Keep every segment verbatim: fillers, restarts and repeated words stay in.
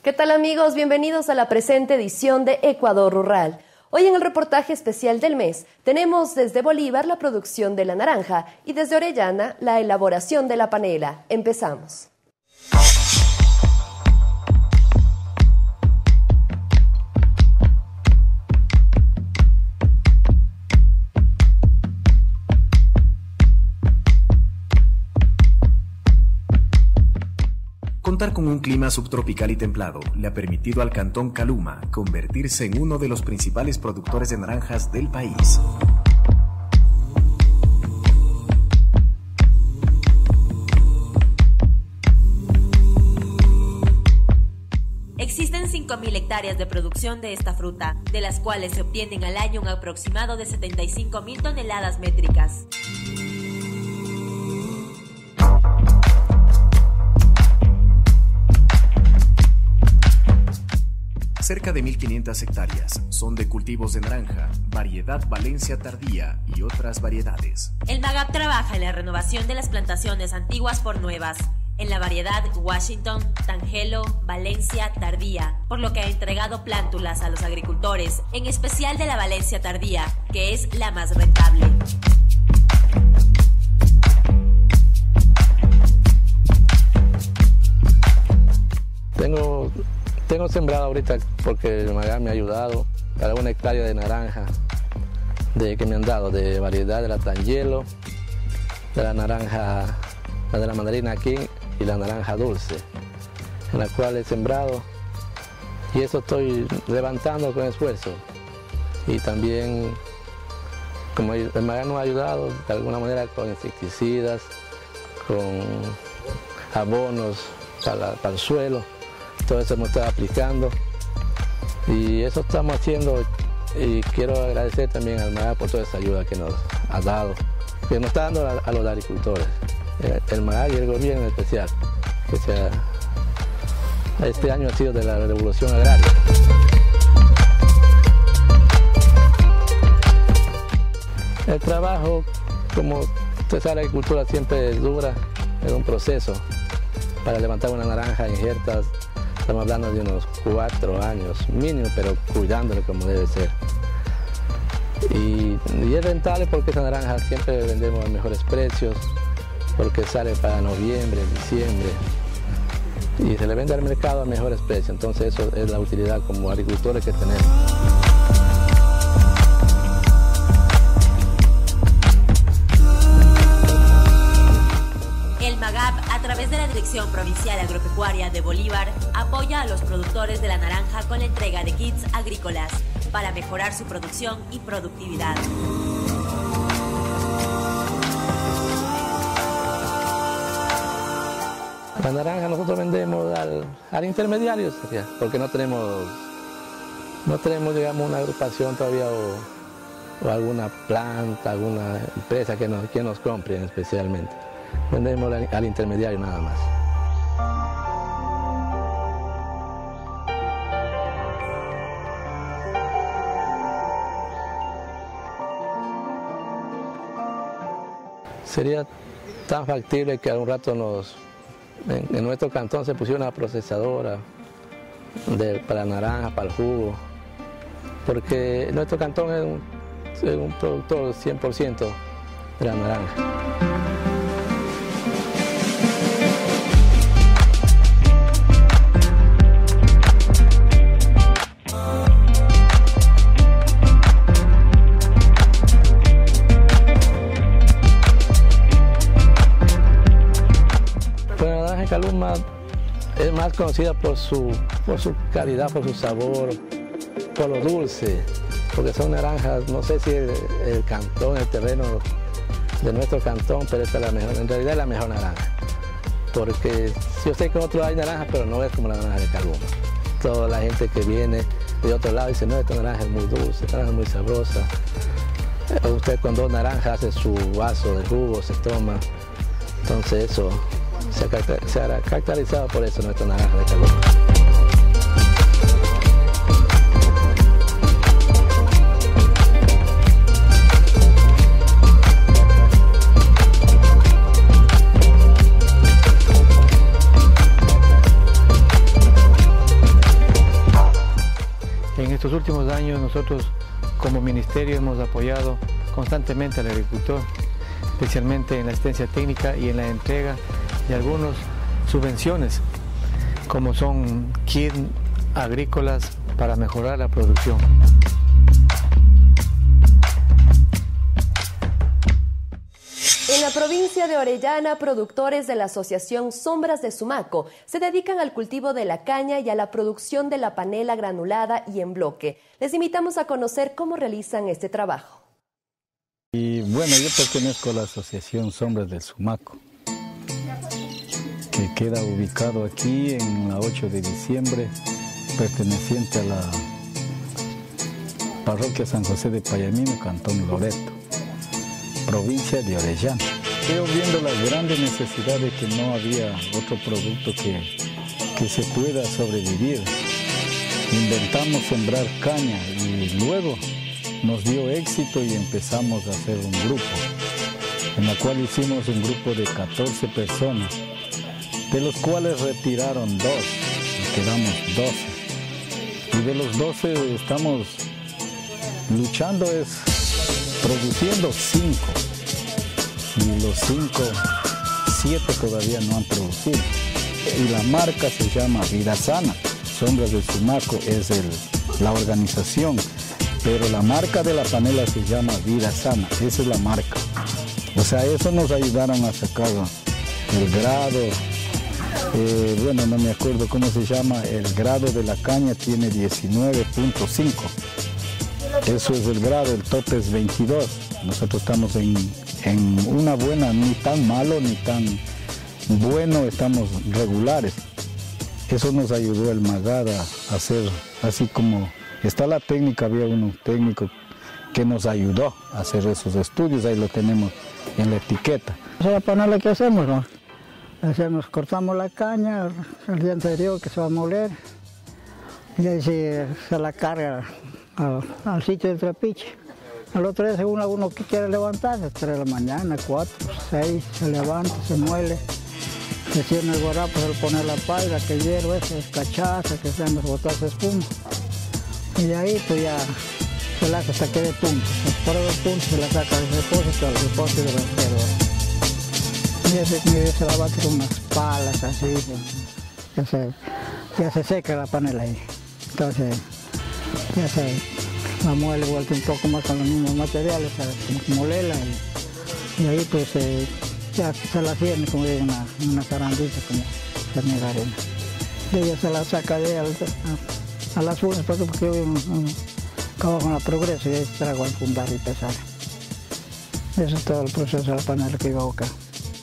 ¿Qué tal, amigos? Bienvenidos a la presente edición de Ecuador Rural. Hoy en el reportaje especial del mes tenemos desde Bolívar la producción de la naranja y desde Orellana la elaboración de la panela. Empezamos. Contar con un clima subtropical y templado le ha permitido al cantón Caluma convertirse en uno de los principales productores de naranjas del país. Existen cinco mil hectáreas de producción de esta fruta, de las cuales se obtienen al año un aproximado de setenta y cinco mil toneladas métricas. Cerca de mil quinientas hectáreas son de cultivos de naranja, variedad Valencia tardía y otras variedades. El MAGAP trabaja en la renovación de las plantaciones antiguas por nuevas, en la variedad Washington, Tangelo, Valencia tardía, por lo que ha entregado plántulas a los agricultores, en especial de la Valencia tardía, que es la más rentable. Tengo... Tengo sembrado ahorita porque el MAGAP me ha ayudado para una hectárea de naranja de, que me han dado de variedad de la Tangelo, de la naranja, la de la mandarina King y la naranja dulce, en la cual he sembrado y eso estoy levantando con esfuerzo. Y también, como el MAGAP nos ha ayudado de alguna manera con insecticidas, con abonos para, para el suelo. Todo eso hemos estado aplicando y eso estamos haciendo y quiero agradecer también al MAGAP por toda esa ayuda que nos ha dado, que nos está dando a, a los agricultores, el MAGAP y el gobierno en especial, que sea, este año ha sido de la revolución agraria. El trabajo, como usted sabe, la agricultura siempre es dura, es un proceso. Para levantar una naranja injertas, estamos hablando de unos cuatro años mínimo, pero cuidándolo como debe ser. Y, y es rentable porque esa naranja siempre vendemos a mejores precios, porque sale para noviembre, diciembre, y se le vende al mercado a mejores precios. Entonces eso es la utilidad como agricultores que tenemos. A través de la Dirección Provincial Agropecuaria de Bolívar, apoya a los productores de la naranja con la entrega de kits agrícolas para mejorar su producción y productividad. La naranja nosotros vendemos al, al intermediario, porque no tenemos, no tenemos digamos, una agrupación todavía o, o alguna planta, alguna empresa que nos, que nos compre especialmente. Vendemos al, al intermediario nada más. Sería tan factible que a un rato nos, en, en nuestro cantón se pusiera una procesadora de, para naranja, para el jugo, porque nuestro cantón es un, es un productor cien por ciento de la naranja. Caluma es más conocida por su, por su calidad, por su sabor, por lo dulce, porque son naranjas, no sé si el, el cantón, el terreno de nuestro cantón, pero esta es la mejor, en realidad es la mejor naranja, porque yo sé que en otros hay naranjas, pero no es como la naranja de Caluma. Toda la gente que viene de otro lado dice, no, esta naranja es muy dulce, esta naranja es muy sabrosa. Usted con dos naranjas hace su vaso de jugo, se toma, entonces eso se ha, se ha caracterizado por eso nuestra naranja de Caluma. los últimos años nosotros como ministerio hemos apoyado constantemente al agricultor, especialmente en la asistencia técnica y en la entrega de algunas subvenciones, como son kits agrícolas para mejorar la producción. En la provincia de Orellana, productores de la asociación Sombras de Sumaco se dedican al cultivo de la caña y a la producción de la panela granulada y en bloque. Les invitamos a conocer cómo realizan este trabajo. Y bueno, yo pertenezco a la asociación Sombras del Sumaco, que queda ubicado aquí en la ocho de diciembre, perteneciente a la parroquia San José de Payamino, Cantón Loreto, provincia de Orellana. Veo viendo las grandes necesidades que no había otro producto que, que se pueda sobrevivir. Inventamos sembrar caña y luego nos dio éxito y empezamos a hacer un grupo, en la cual hicimos un grupo de catorce personas, de los cuales retiraron dos y quedamos doce. Y de los doce estamos luchando es produciendo cinco. Y los cinco, siete todavía no han producido. Y la marca se llama Vida Sana. Sombras del Sumaco es el, la organización, pero la marca de la panela se llama Vida Sana. Esa es la marca. O sea, eso nos ayudaron a sacar el grado, eh, bueno, no me acuerdo cómo se llama, el grado de la caña tiene diecinueve punto cinco. Eso es el grado, el tope es veintidós. Nosotros estamos en, en una buena, ni tan malo ni tan bueno, estamos regulares. Eso nos ayudó el Magad a hacer, así como está la técnica, había un técnico que nos ayudó a hacer esos estudios, ahí lo tenemos en la etiqueta. La panela que hacemos, ¿no? Hacemos, cortamos la caña el día anterior que se va a moler y ahí se, se la carga al, al sitio del trapiche. Al otro día, según uno que quiere levantarse, tres de la mañana, cuatro, seis, se levanta, se muele, se tiene el guarapo, se le pone la paila, que hierve, esa es cachaza, que se anda a botarse espuma. Y de ahí pues ya se la hace hasta que de punto. Por el punto se la saca del depósito al depósito del vertedero. Y ese, se la bate con unas palas así, ya se, ya se seca la panela ahí. Entonces ya se la muele vuelta un poco más con los mismos materiales, como molela, y, y ahí pues eh, ya se la cierne como de una, una zarandita, como cernir arena. Y ella se la saca de ahí a, a las urnas, porque yo vivo acabo con la Progreso y ahí se trago a enfundar y pesar. Eso es todo el proceso de la panela que iba a bocar.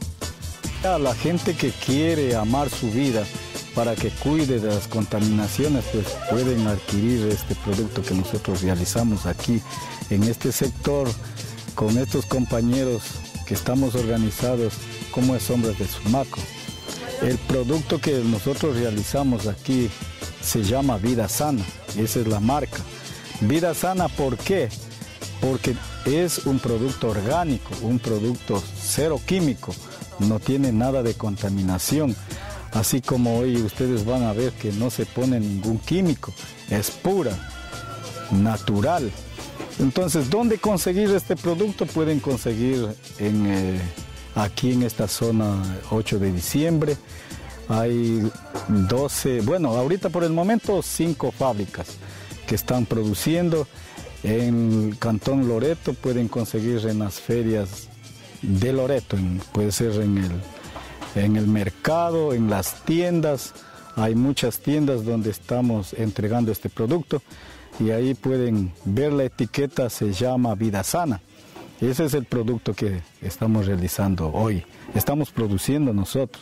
A la gente que quiere amar su vida para que cuide de las contaminaciones, pues pueden adquirir este producto que nosotros realizamos aquí en este sector con estos compañeros que estamos organizados como es Sombras de Sumaco. El producto que nosotros realizamos aquí se llama Vida Sana, esa es la marca. Vida Sana, ¿por qué? Porque es un producto orgánico, un producto cero químico, no tiene nada de contaminación. Así como hoy ustedes van a ver que no se pone ningún químico, es pura, natural. Entonces, ¿dónde conseguir este producto? Pueden conseguir en, eh, aquí en esta zona ocho de diciembre. Hay doce, bueno, ahorita por el momento cinco fábricas que están produciendo. En el Cantón Loreto pueden conseguir en las ferias de Loreto, en, puede ser en el... en el mercado, en las tiendas. Hay muchas tiendas donde estamos entregando este producto y ahí pueden ver la etiqueta, se llama Vida Sana. Ese es el producto que estamos realizando hoy, estamos produciendo nosotros.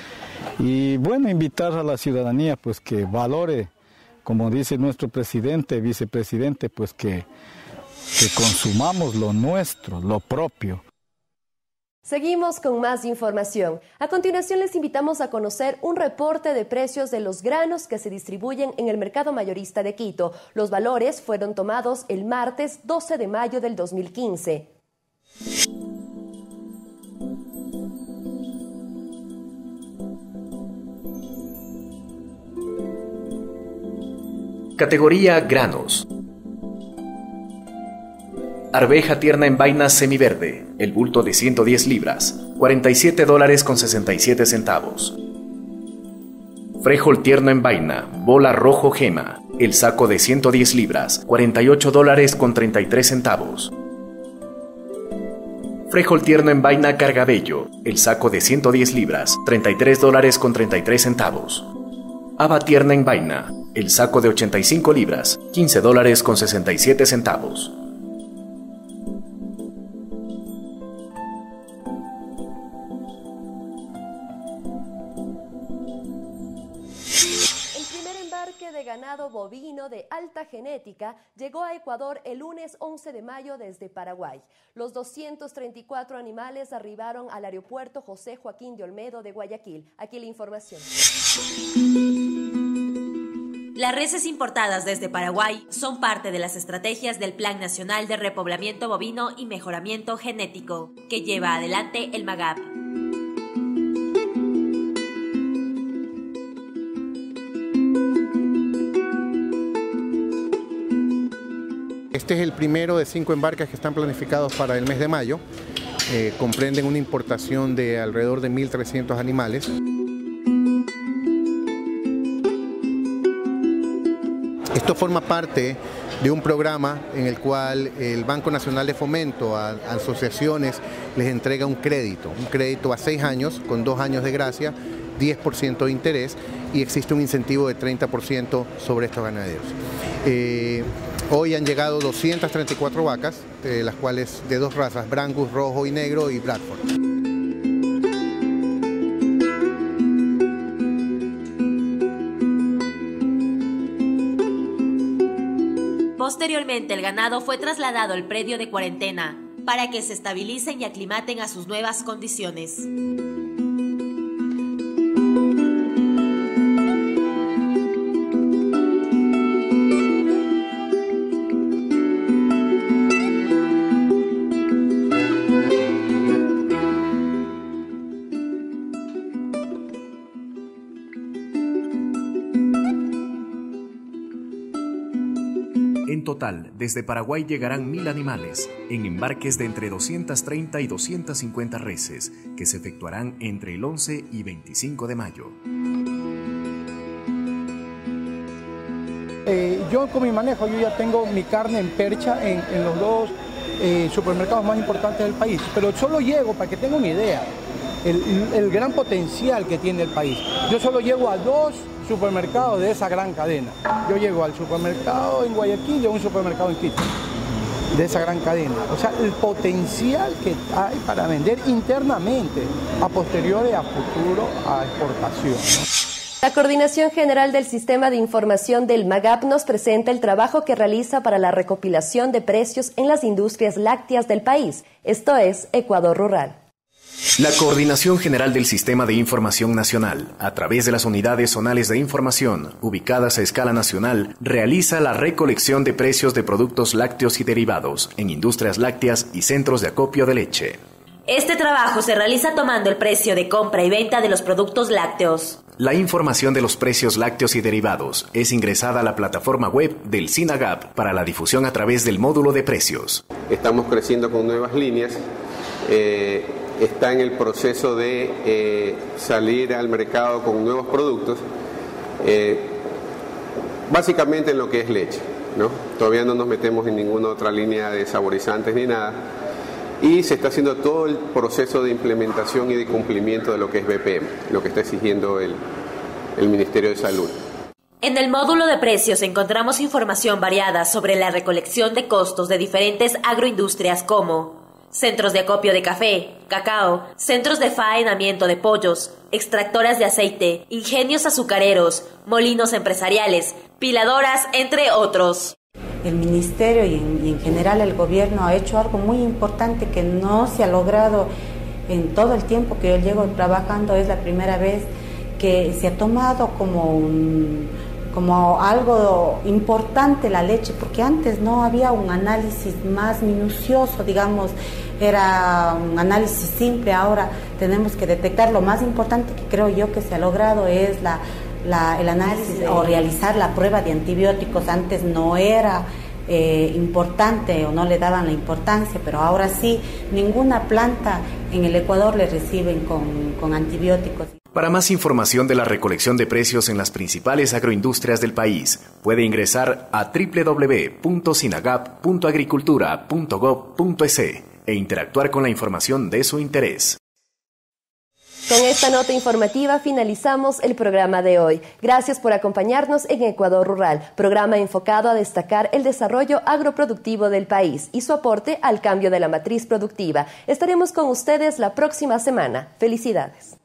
Y bueno, invitar a la ciudadanía pues que valore, como dice nuestro presidente, vicepresidente, pues que, que consumamos lo nuestro, lo propio. Seguimos con más información. A continuación les invitamos a conocer un reporte de precios de los granos que se distribuyen en el mercado mayorista de Quito. Los valores fueron tomados el martes doce de mayo del dos mil quince. Categoría granos. Arveja tierna en vaina semiverde, el bulto de ciento diez libras, cuarenta y siete dólares con sesenta y siete centavos. Frijol tierno en vaina, bola rojo gema, el saco de ciento diez libras, cuarenta y ocho dólares con treinta y tres centavos. Frijol tierno en vaina cargabello, el saco de ciento diez libras, treinta y tres dólares con treinta y tres centavos. Haba tierna en vaina, el saco de ochenta y cinco libras, quince dólares con sesenta y siete centavos. De ganado bovino de alta genética llegó a Ecuador el lunes once de mayo desde Paraguay. Los doscientos treinta y cuatro animales arribaron al aeropuerto José Joaquín de Olmedo de Guayaquil. Aquí la información. Las reses importadas desde Paraguay son parte de las estrategias del Plan Nacional de Repoblamiento Bovino y Mejoramiento Genético, que lleva adelante el MAGAP. Este es el primero de cinco embarques que están planificados para el mes de mayo. Eh, comprenden una importación de alrededor de mil trescientos animales. Esto forma parte de un programa en el cual el Banco Nacional de Fomento a, a asociaciones les entrega un crédito, un crédito a seis años con dos años de gracia, diez por ciento de interés y existe un incentivo de treinta por ciento sobre estos ganaderos. Eh, Hoy han llegado doscientas treinta y cuatro vacas, de las cuales de dos razas, Brangus, rojo y negro y Bradford. Posteriormente, el ganado fue trasladado al predio de cuarentena para que se estabilicen y aclimaten a sus nuevas condiciones. En total, desde Paraguay llegarán mil animales, en embarques de entre doscientas treinta y doscientas cincuenta reses, que se efectuarán entre el once y veinticinco de mayo. Eh, yo con mi manejo, yo ya tengo mi carne en percha en, en los dos eh, supermercados más importantes del país, pero solo llego, para que tengan una idea, el, el gran potencial que tiene el país. Yo solo llego a dos supermercados de esa gran cadena. Yo llego al supermercado en Guayaquil y a un supermercado en Quito, de esa gran cadena. O sea, el potencial que hay para vender internamente, a posteriori, a futuro, a exportación. La Coordinación General del Sistema de Información del MAGAP nos presenta el trabajo que realiza para la recopilación de precios en las industrias lácteas del país. Esto es Ecuador Rural. La Coordinación General del Sistema de Información Nacional, a través de las unidades zonales de información, ubicadas a escala nacional, realiza la recolección de precios de productos lácteos y derivados en industrias lácteas y centros de acopio de leche. Este trabajo se realiza tomando el precio de compra y venta de los productos lácteos. La información de los precios lácteos y derivados es ingresada a la plataforma web del SINAGAP para la difusión a través del módulo de precios. Estamos creciendo con nuevas líneas. Eh, está en el proceso de eh, salir al mercado con nuevos productos, eh, básicamente en lo que es leche, ¿no? Todavía no nos metemos en ninguna otra línea de saborizantes ni nada, y se está haciendo todo el proceso de implementación y de cumplimiento de lo que es B P M, lo que está exigiendo el, el Ministerio de Salud. En el módulo de precios encontramos información variada sobre la recolección de costos de diferentes agroindustrias como centros de acopio de café, cacao, centros de faenamiento de pollos, extractoras de aceite, ingenios azucareros, molinos empresariales, piladoras, entre otros. El Ministerio y en, y en general el gobierno ha hecho algo muy importante que no se ha logrado en todo el tiempo que yo llego trabajando. Es la primera vez que se ha tomado como un... como algo importante la leche, porque antes no había un análisis más minucioso, digamos, era un análisis simple. Ahora tenemos que detectar. Lo más importante que creo yo que se ha logrado es la, la, el análisis o realizar la prueba de antibióticos. Antes no era eh, importante o no le daban la importancia, pero ahora sí, ninguna planta en el Ecuador le reciben con, con antibióticos. Para más información de la recolección de precios en las principales agroindustrias del país, puede ingresar a doble u doble u doble u punto sinagap punto agricultura punto gob punto es e interactuar con la información de su interés. Con esta nota informativa finalizamos el programa de hoy. Gracias por acompañarnos en Ecuador Rural, programa enfocado a destacar el desarrollo agroproductivo del país y su aporte al cambio de la matriz productiva. Estaremos con ustedes la próxima semana. Felicidades.